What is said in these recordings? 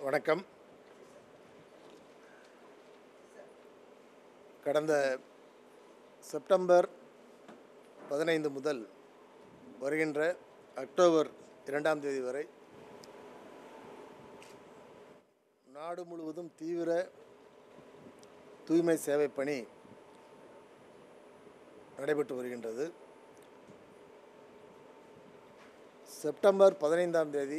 வணக்கம். கடந்த செப்டம்பர் 15 முதல் வருகின்ற அக்டோபர் 2ஆம் தேதி வரை நாடு முழுவதும் தீவிர தூய்மை சேவை பணி நடைபெற்று வருகின்றது. செப்டம்பர் 15ஆம் தேதி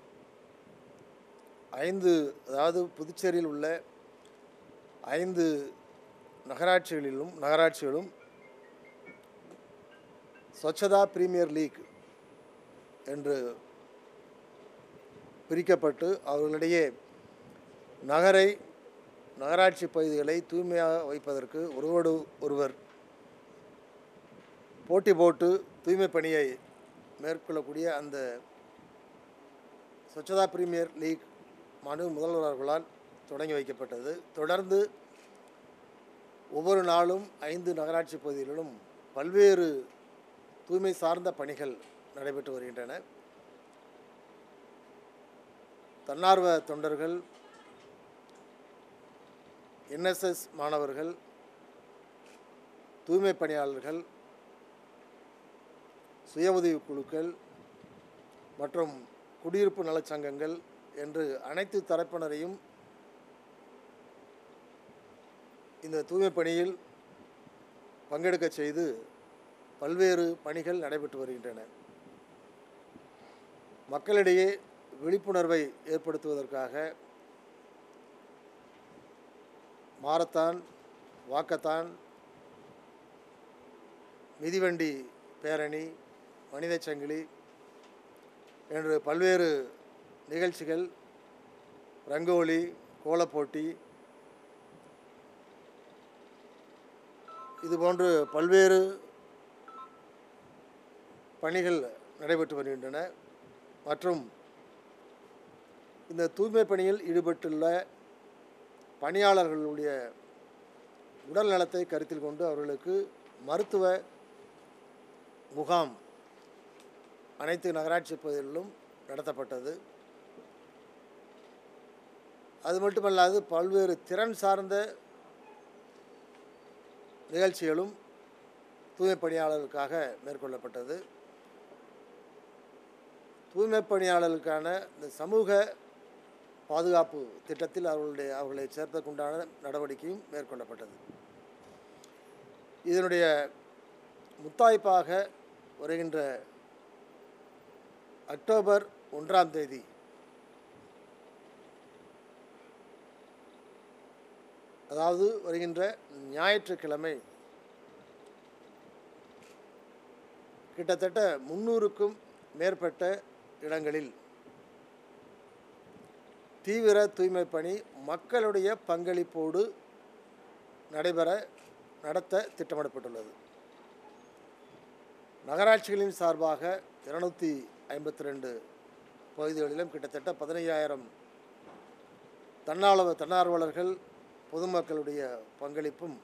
5 அதாவது புதுச்சேரியில் உள்ள 5 நகராட்சிகளும் ஸ்வச்சதா பிரீமியர் லீக் என்று பிரிக்கப்பட்டு அவர்களிடையே நகராட்சி பகுதிகளை தூய்மையாக வைப்பதற்கு ஒருவரோடு ஒருவர் போட்டி போட்டு தூய்மை பணியை மேற்கொள்ளக்கூடிய அந்த ஸ்வச்சதா பிரீமியர் லீக் முதல்வர் அவர்களால் தொடங்கி வைக்கப்பட்டது. தொடர்ந்து ஒவ்வொரு நாளும் 5 நகராட்சி பகுதிகளிலும் பல்வேறு தூய்மை சார்ந்த பணிகள் நடைபெற்று வருகின்றன. தன்னார்வ தொண்டர்கள், NSS மாணவர்கள், தூய்மை பணியாளர்கள், சுய உதவி குழுக்கள் மற்றும் குடியிருப்பு நலச்சங்கங்கள் என்று அனைத்து தரப்பினரையும் இந்த தூய்மை பணியில் பங்கெடுக்க செய்து பல்வேறு பணிகள் நடைபெற்று வருகின்றன. மக்களிடையே விழிப்புணர்வை ஏற்படுத்துவதற்காக மாரத்தான், வாக்கத்தான், மிதிவண்டி பேரணி, மனித சங்கிலி என்று பல்வேறு நிகழ்ச்சிகள், ரங்கோலி, கோலப்போட்டி இதுபோன்று பல்வேறு பணிகள் நடைபெற்று வருகின்றன. மற்றும் இந்த தூய்மை பணியில் ஈடுபட்டுள்ள பணியாளர்களுடைய உடல் நலத்தை கருத்தில் கொண்டு அவர்களுக்கு மருத்துவ முகாம் அனைத்து நகராட்சி பகுதிகளிலும் நடத்தப்பட்டது. அது மட்டுமல்லாது பல்வேறு திறன் சார்ந்த நிகழ்ச்சிகளும் தூய்மை பணியாளர்களுக்காக மேற்கொள்ளப்பட்டது. தூய்மை பணியாளர்களுக்கான இந்த சமூக பாதுகாப்பு திட்டத்தில் அவர்களை சேர்ப்பதற்குண்டான நடவடிக்கையும் மேற்கொள்ளப்பட்டது. இதனுடைய முத்தாய்ப்பாக வருகின்ற அக்டோபர் 1ஆம் தேதி அதாவது வருகின்ற ஞாயிற்றுக்கிழமை கிட்டத்தட்ட 300க்கும் மேற்பட்ட இடங்களில் தீவிர தூய்மை பணி மக்களுடைய பங்களிப்போடு நடத்த திட்டமிடப்பட்டுள்ளது. நகராட்சிகளின் சார்பாக 252 பகுதிகளிலும் கிட்டத்தட்ட 15,000 தன்னார்வலர்கள், பொதுமக்களுடைய பங்களிப்பும்,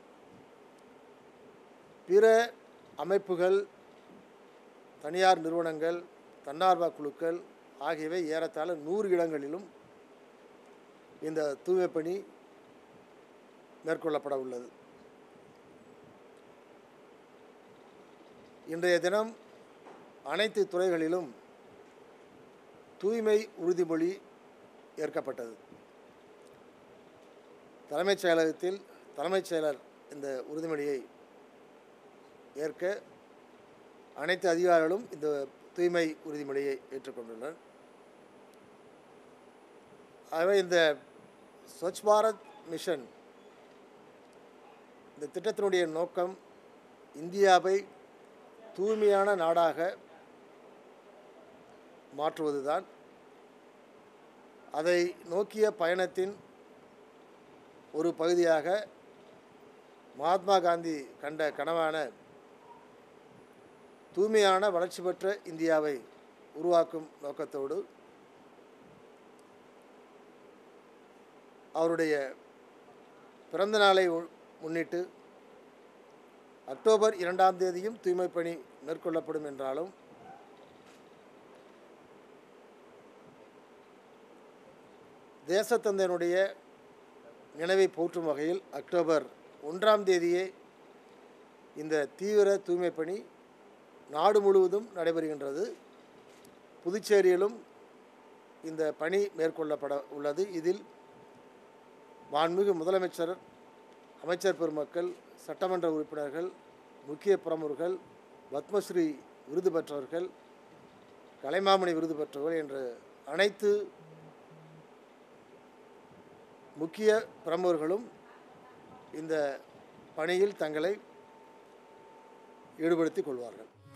பிற அமைப்புகள், தனியார் நிறுவனங்கள், தன்னார்வ குழுக்கள் ஆகியவை ஏறத்தாழ 100 இடங்களிலும் இந்த தூய்மை பணி மேற்கொள்ளப்பட உள்ளது. இன்றைய தினம் அனைத்து துறைகளிலும் தூய்மை உறுதிமொழி ஏற்கப்பட்டது. தலைமைச் செயலகத்தில் தலைமைச் செயலர் இந்த உறுதிமொழியை ஏற்க அனைத்து அதிகாரிகளும் இந்த தூய்மை உறுதிமொழியை ஏற்றுக்கொண்டுள்ளனர். ஆகவே இந்த ஸ்வச் பாரத் மிஷன் இந்த திட்டத்தினுடைய நோக்கம் இந்தியாவை தூய்மையான நாடாக மாற்றுவதுதான். அதை நோக்கிய பயணத்தின் ஒரு பகுதியாக மகாத்மா காந்தி கண்ட கனவான தூய்மையான வளர்ச்சி பெற்ற இந்தியாவை உருவாக்கும் நோக்கத்தோடு அவருடைய பிறந்த நாளை முன்னிட்டு அக்டோபர் 2ஆம் தேதியும் தூய்மை பணி மேற்கொள்ளப்படும் என்றாலும் தேசத்தந்தையினுடைய நினைவை போற்றும் வகையில் அக்டோபர் 1ஆம் தேதியே இந்த தீவிர தூய்மை பணி நாடு முழுவதும் நடைபெறுகின்றது. புதுச்சேரியிலும் இந்த பணி மேற்கொள்ளப்பட உள்ளது. இதில் மாண்புமிகு முதலமைச்சர், அமைச்சர் பெருமக்கள், சட்டமன்ற உறுப்பினர்கள், முக்கிய பிரமுகர்கள், பத்மஸ்ரீ விருது பெற்றவர்கள், கலைமாமணி விருது பெற்றவர்கள் என்ற அனைத்து முக்கிய பிரமுகர்களும் இந்த பணியில் தங்களை ஈடுபடுத்திக் கொள்வார்கள்.